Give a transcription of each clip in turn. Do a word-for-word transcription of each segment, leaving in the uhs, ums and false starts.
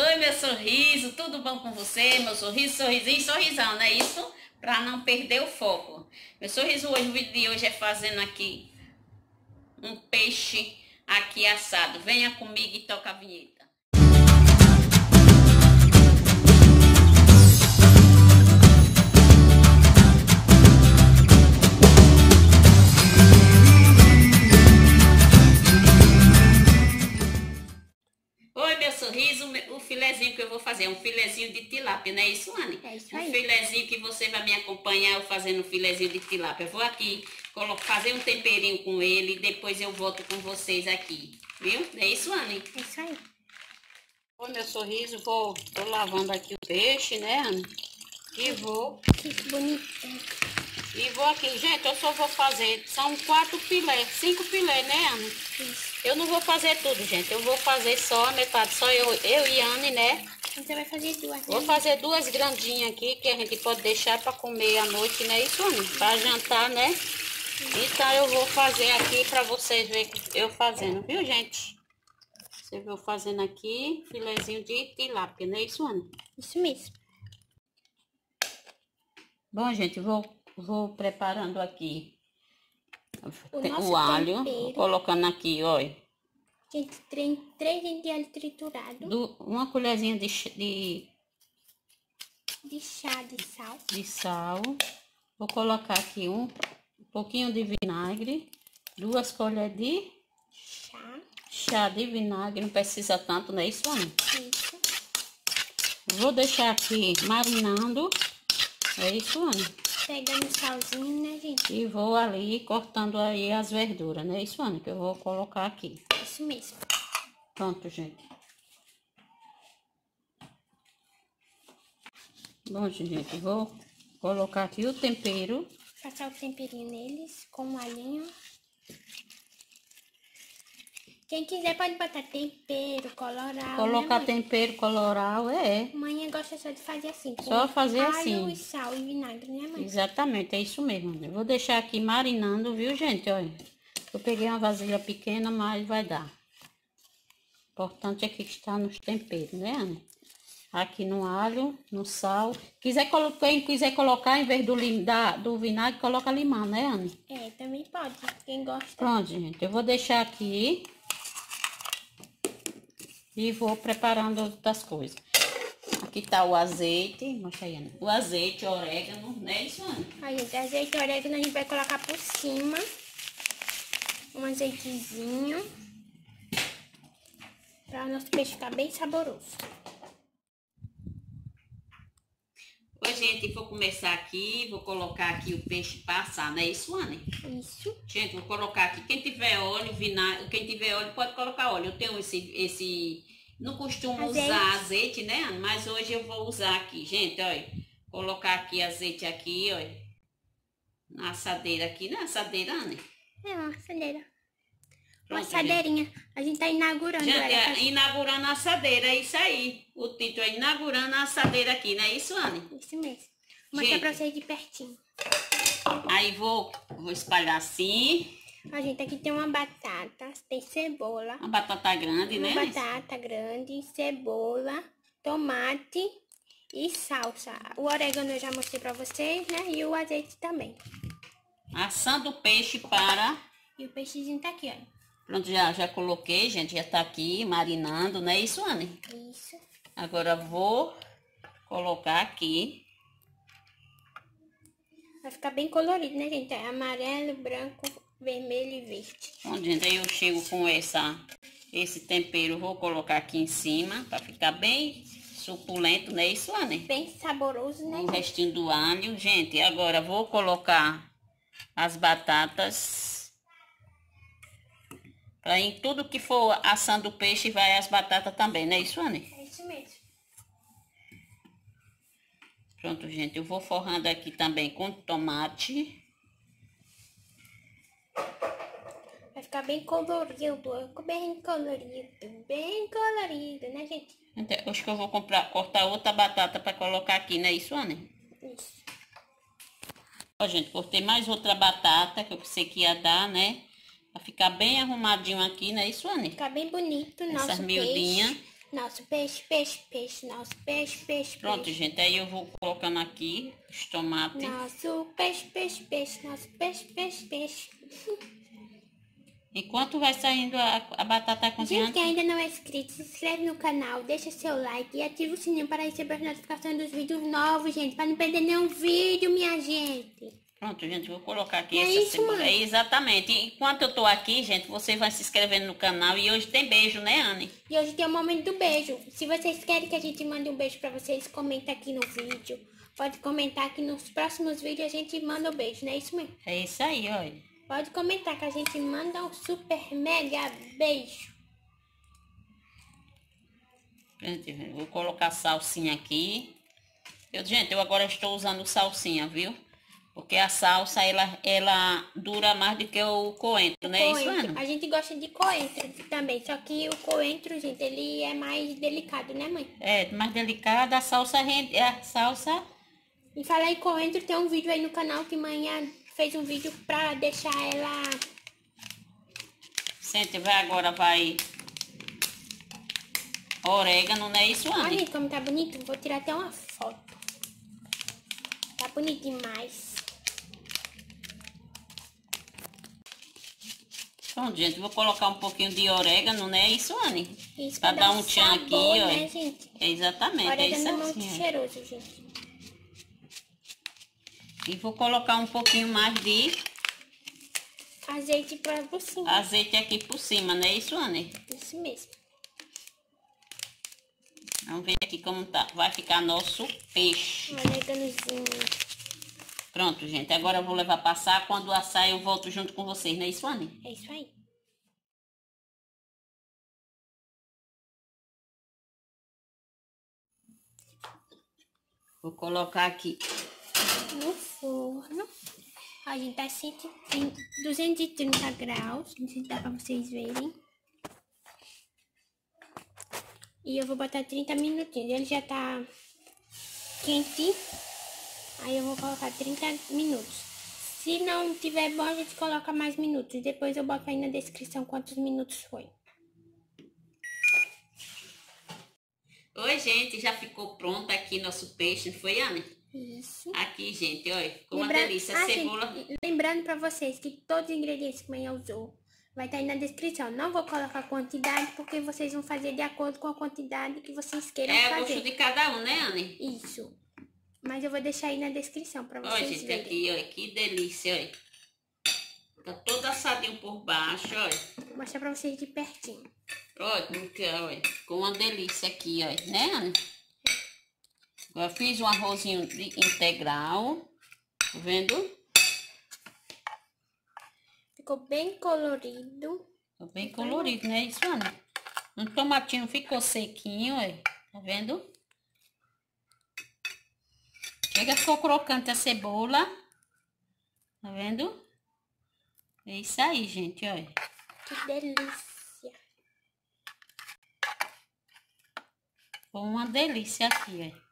Oi, meu sorriso, tudo bom com você? Meu sorriso, sorrisinho, sorrisão, não é isso? Para não perder o foco. Meu sorriso hoje, o vídeo de hoje é fazendo aqui um peixe aqui assado. Venha comigo e toca a vinheta. Oi, meu sorriso, o filezinho que eu vou fazer, um filezinho de tilápia, não é isso, Anne? É isso aí. Um filezinho que você vai me acompanhar eu fazendo um filezinho de tilápia. Eu vou aqui fazer um temperinho com ele e depois eu volto com vocês aqui, viu? É isso, Anne? É isso aí. Oi, meu sorriso, vou, tô lavando aqui o peixe, né, Anne? E vou... Que bonito. E vou aqui, gente, eu só vou fazer, são quatro filés, cinco filés, né, Anne? Isso. Eu não vou fazer tudo, gente, eu vou fazer só a metade, só eu, eu e a Anne, né? Você vai fazer duas. Vou né? fazer duas grandinhas aqui, que a gente pode deixar para comer à noite, né, isso, Anne? Para jantar, né? Então eu vou fazer aqui para vocês verem eu fazendo, viu, gente? Você viu fazendo aqui, filezinho de tilápia, não é isso, Anne? Isso mesmo. Bom, gente, vou, vou preparando aqui O, o, nosso alho, tempero. vou colocando aqui, olha. Gente, tem três dentes de alho triturado. Do, uma colherzinha de, de, De chá de sal. de sal. Vou colocar aqui um, um pouquinho de vinagre. Duas colheres de Chá. chá de vinagre. Não precisa tanto, não é isso, Ana? Isso. Vou deixar aqui marinando. É isso, Ana? Pegando salzinho, né, gente? E vou ali cortando aí as verduras, não é isso, Ana? Que eu vou colocar aqui. Isso mesmo. Pronto, gente. Bom, gente, vou colocar aqui o tempero. Passar o temperinho neles com um alhinho. Quem quiser pode botar tempero, coloral. Colocar né, tempero coloral, é. mãe? Mãe gosta só de fazer assim. Com Só fazer alho assim. e sal e vinagre, né, mãe? Exatamente, é isso mesmo. Eu vou deixar aqui marinando, viu, gente? Olha, eu peguei uma vasilha pequena, mas vai dar. O importante é que está nos temperos, né, Ana? Aqui no alho, no sal. Quiser, quem quiser colocar, em vez do, lim, da, do vinagre, coloca limão, né, Ana? É, também pode. Quem gosta. Pronto, gente. Eu vou deixar aqui. E vou preparando outras coisas. Aqui tá o azeite. Mostra aí, Ana. O azeite, orégano, né, isso, Ana? Aí, gente, azeite e orégano a gente vai colocar por cima. Um azeitezinho. Para o nosso peixe ficar bem saboroso. Oi, gente, vou começar aqui, vou colocar aqui o peixe para assar, não é isso, Anne? Isso. Gente, vou colocar aqui, quem tiver óleo, vinagre, quem tiver óleo pode colocar óleo. Eu tenho esse, esse, não costumo Azeite. usar azeite, né, Anne? Mas hoje eu vou usar aqui, gente, olha. Colocar aqui azeite aqui, olha. Na assadeira aqui, na assadeira, Anne? É uma assadeira. Uma Pronto, assadeirinha. A gente tá inaugurando Gente, ela. é inaugurando a assadeira, é isso aí. O título é inaugurando a assadeira aqui, não é isso, Anne? Isso mesmo. Vou mostrar Gente. pra vocês de pertinho. Aí vou, vou espalhar assim. A gente aqui tem uma batata, tem cebola. Uma batata grande, Uma né? batata grande, cebola, tomate e salsa. O orégano eu já mostrei pra vocês, né? E o azeite também. Assando o peixe para... E o peixezinho tá aqui, ó. Pronto, já, já coloquei, gente, já tá aqui marinando, não é isso, Anne? Isso. Agora vou colocar aqui. Vai ficar bem colorido, né, gente? É amarelo, branco, vermelho e verde. Pronto, gente, aí eu chego com essa, esse tempero, vou colocar aqui em cima, para ficar bem suculento, não é isso, Anne? Bem saboroso, né? O restinho do alho, gente, agora vou colocar as batatas. Para em tudo que for assando o peixe, vai as batatas também, não é isso, Anne? É isso mesmo. Pronto, gente, eu vou forrando aqui também com tomate. Vai ficar bem colorido, bem colorido, bem colorido, né, gente? Acho que eu vou comprar, cortar outra batata para colocar aqui, não é isso, Anne? Isso. Ó, gente, cortei mais outra batata que eu pensei que ia dar, né? Pra ficar bem arrumadinho aqui, não é isso, Anne? Ficar bem bonito o nosso Essas miudinhas. peixe. Nosso peixe, peixe, peixe, nosso peixe, peixe, Pronto, peixe. gente, aí eu vou colocando aqui os tomates. Nosso peixe, peixe, peixe, nosso peixe, peixe, peixe. Enquanto vai saindo a, a batata Gente cozinhando. que ainda não é inscrito, se inscreve no canal, deixa seu like e ativa o sininho para receber as notificações dos vídeos novos, gente. Para não perder nenhum vídeo, minha gente. Pronto, gente, vou colocar aqui É essa isso, cebola. mãe? É, exatamente. Enquanto eu tô aqui, gente, vocês vão se inscrevendo no canal. E hoje tem beijo, né, Anne? E hoje tem o momento do beijo. Se vocês querem que a gente mande um beijo para vocês, comenta aqui no vídeo. Pode comentar que nos próximos vídeos a gente manda o beijo, não é isso mesmo? É isso aí, olha. Pode comentar que a gente manda um super mega beijo. Gente, vou colocar salsinha aqui. Eu, gente, eu agora estou usando salsinha, viu? Porque a salsa, ela, ela dura mais do que o coentro, não é isso, Coentro. Ana? A gente gosta de coentro também, só que o coentro, gente, ele é mais delicado, né, mãe? É, mais delicada, a salsa rende, a salsa... E falar em coentro, tem um vídeo aí no canal que manhã fez um vídeo pra deixar ela... Gente, vai agora, vai... Orégano, não é isso, Olha Ana? aí como tá bonito, vou tirar até uma foto. Tá bonito demais. Pronto, gente, vou colocar um pouquinho de orégano, não é isso, Anne? Isso Pra dar um tchan aqui, sabor, ó. né, gente? É exatamente, é Orégano isso é muito assim, ó. cheiroso, gente. E vou colocar um pouquinho mais de Azeite pra por cima. azeite aqui por cima, não é isso, Anne? Isso mesmo. Vamos ver aqui como tá, vai ficar nosso peixe. Um oréganozinho. Pronto, gente, agora eu vou levar pra assar. Quando assar eu volto junto com vocês, não é isso, Anne? É isso aí. Vou colocar aqui. No forno. A gente tá cento e trinta, duzentos e trinta graus. Não sei se dá pra vocês verem. E eu vou botar trinta minutinhos. Ele já tá quente. Aí eu vou colocar trinta minutos. Se não tiver bom, a gente coloca mais minutos. Depois eu boto aí na descrição quantos minutos foi. Oi, gente, já ficou pronto aqui nosso peixe, não foi, Anne? Isso. Aqui, gente, olha, ficou uma Lembra- delícia. Ah, Cebola. gente, lembrando pra vocês que todos os ingredientes que a mãe usou vai estar aí na descrição. Não vou colocar quantidade, porque vocês vão fazer de acordo com a quantidade que vocês queiram É o fazer. gosto de cada um, né, Anne? Isso. Mas eu vou deixar aí na descrição pra Olha, vocês gente, verem. aqui, olha, que delícia, olha. Tá todo assadinho por baixo, olha. Vou mostrar pra vocês de pertinho. Olha, como que é, olha. Ficou uma delícia aqui, olha, né, Anne? Agora fiz um arrozinho de- integral, tá vendo? Ficou bem colorido. Ficou bem colorido, né, isso, Anne? Um tomatinho ficou sequinho, olha, tá vendo? Chega, ficou crocante a cebola, tá vendo? É isso aí, gente, olha. Que delícia. Ficou uma delícia aqui, olha.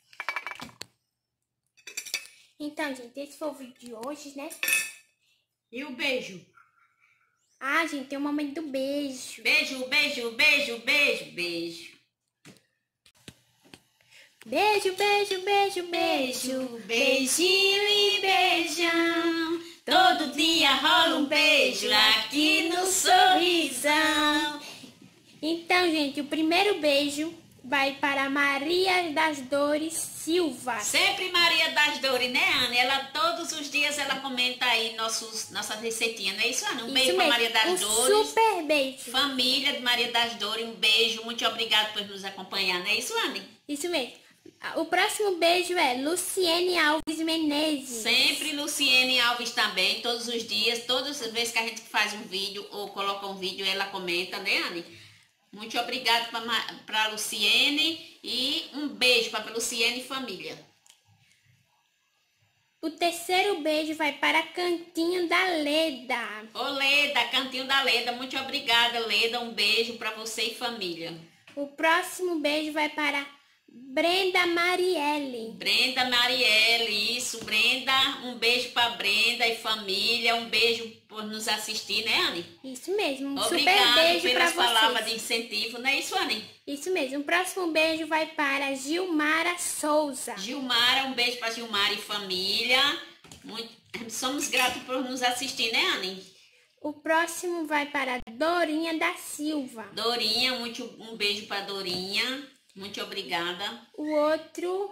Então, gente, esse foi o vídeo de hoje, né? E o beijo? Ah, gente, tem o momento do beijo. Beijo, beijo, beijo, beijo, beijo. Beijo, beijo, beijo, beijo. Beijinho e beijão. Todo dia rola um beijo aqui no sorrisão. Então, gente, o primeiro beijo vai para Maria das Dores Silva. Sempre Maria das Dores, né, Ana? Ela todos os dias ela comenta aí nossos, nossas receitinhas, não é isso, Ana? Um Isso beijo para mesmo, Maria das um Dores. super beijo. Família de Maria das Dores, um beijo. Muito obrigada por nos acompanhar, não é isso, Ana? Isso mesmo. O próximo beijo é Luciene Alves Menezes. Sempre Luciene Alves também, todos os dias, todas as vezes que a gente faz um vídeo ou coloca um vídeo, ela comenta, né, Anne? Muito obrigada para a Luciene e um beijo para a Luciene e família. O terceiro beijo vai para Cantinho da Leda. Ô Leda, Cantinho da Leda, muito obrigada, Leda, um beijo para você e família. O próximo beijo vai para Brenda Marielle. Brenda Marielle, isso, Brenda, um beijo para Brenda e família, um beijo por nos assistir, né, Anne? Isso mesmo, um super Obrigada beijo para pelas vocês. palavras de incentivo, não é isso, Anne? Isso mesmo, o próximo beijo vai para Gilmara Souza. Gilmara, um beijo para Gilmara e família. Muito, somos gratos por nos assistir, né, Anne? O próximo vai para Dorinha da Silva. Dorinha, muito, um beijo para Dorinha. Muito obrigada. O outro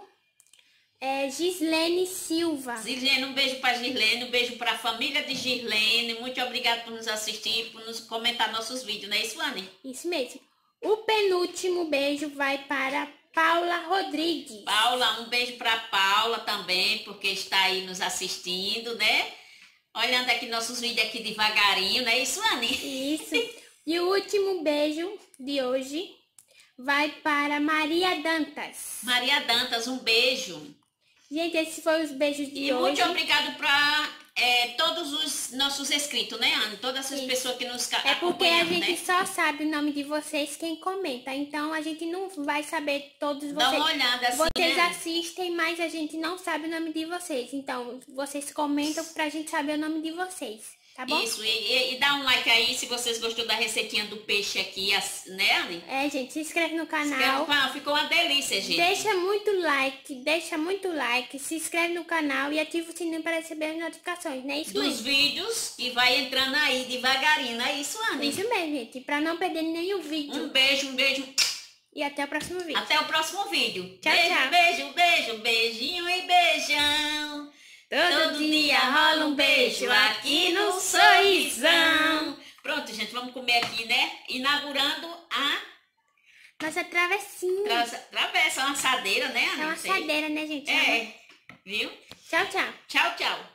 é Gislene Silva. Gislene, um beijo para Gislene, um beijo para a família de Gislene. Muito obrigada por nos assistir, por nos comentar nossos vídeos, não é isso, Anne? Isso mesmo. O penúltimo beijo vai para Paula Rodrigues. Paula, um beijo para Paula também, porque está aí nos assistindo, né? Olhando aqui nossos vídeos aqui devagarinho, não é isso, Anne? Isso. E o último beijo de hoje vai para Maria Dantas. Maria Dantas, um beijo. Gente, esses foram os beijos de E hoje. muito obrigado para é, todos os nossos inscritos, né, Anne? Todas essas Isso. pessoas que nos É porque a gente né? só sabe o nome de vocês quem comenta. Então a gente não vai saber todos vocês. Dá uma olhada assim, Vocês né? assistem, mas a gente não sabe o nome de vocês. Então vocês comentam pra gente saber o nome de vocês. Tá bom? Isso, e, e, e dá um like aí se vocês gostou da receitinha do peixe aqui, as- né, Anne? É, gente, se inscreve no Inscreve no canal. canal, ficou uma delícia, gente. Deixa muito like, deixa muito like, se inscreve no canal e ativa o sininho para receber as notificações, não é isso Dos mesmo? vídeos e vai entrando aí devagarinho, não é isso, Anne? Isso mesmo, gente, pra não perder nenhum vídeo. Um beijo, um beijo. E até o próximo vídeo. Até o próximo vídeo. Tchau, beijo, tchau. beijo, beijo, beijinho e beijão. Todo dia rola um beijo aqui no sorrisão. Pronto, gente, vamos comer aqui, né? Inaugurando a Nossa travessinha. tra- travessa, uma assadeira, né, Anne? É uma Não sei. assadeira, né, gente? É, viu? Tchau, tchau. Tchau, tchau.